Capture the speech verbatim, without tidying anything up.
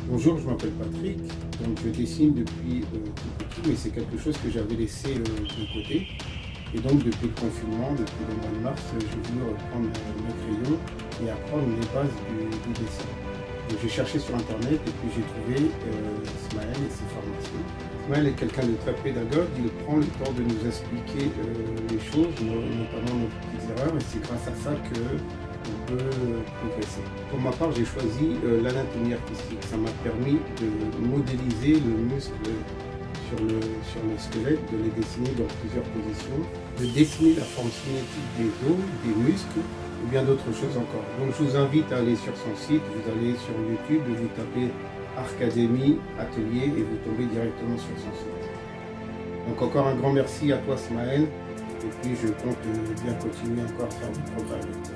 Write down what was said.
Bonjour, je m'appelle Patrick, donc je dessine depuis euh, tout petit, mais c'est quelque chose que j'avais laissé euh, de côté. Et donc depuis le confinement, depuis le mois de mars, j'ai voulu reprendre mes crayons et apprendre les bases du, du dessin. Donc j'ai cherché sur internet et puis j'ai trouvé euh, Ismaël et ses formations. Ismaël est quelqu'un de très pédagogue, il prend le temps de nous expliquer euh, les choses, notamment nos petites erreurs, et c'est grâce à ça que on peut progresser. Pour ma part, j'ai choisi euh, l'anatomie artistique. Ça m'a permis de modéliser le muscle sur le, sur le squelette, de les dessiner dans plusieurs positions, de dessiner la forme cinétique des os, des muscles, et bien d'autres choses encore. Donc je vous invite à aller sur son site, vous allez sur YouTube, vous tapez Arcadémie Atelier et vous tombez directement sur son site. Donc encore un grand merci à toi Ismaël, et puis je compte bien continuer encore à faire du progrès avec toi.